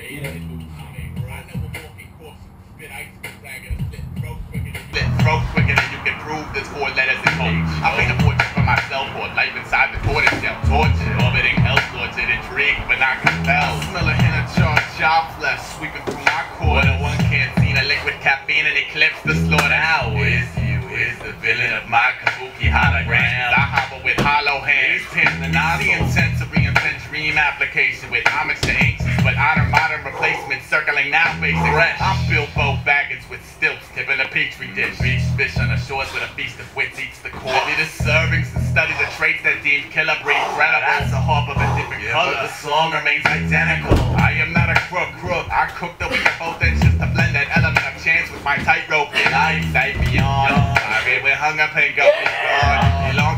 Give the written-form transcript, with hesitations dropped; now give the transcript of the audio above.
Throat quicker than you can prove this 4 letters in code. I made a portrait for myself for life inside the tortoise shell. Torture, orbiting hell, tortured, intrigued, but not compelled. Smell a hint of charred job flesh sweeping through my core. No one can't see the liquid caffeine and eclipse the slaughter. Now is you, is the villain of my kabuki hologram. I hobble with hollow hands, pins and the intent to reinvent dream application with homage to ancients, but honor modern replacements circling now facing fresh. I'm Bilbo Baggins with stilts, tipping a petri dish. Beach fish on the shores with a feast of wits eats the core. I did the servings and study the traits that deem killer breed credible. That's a harp of a different color, but the song remains identical. I am not a crook. I cook the week of both ends just to blend that element of chance with my tightrope. Life, life beyond. I read with hunger, pain, go, it's gone.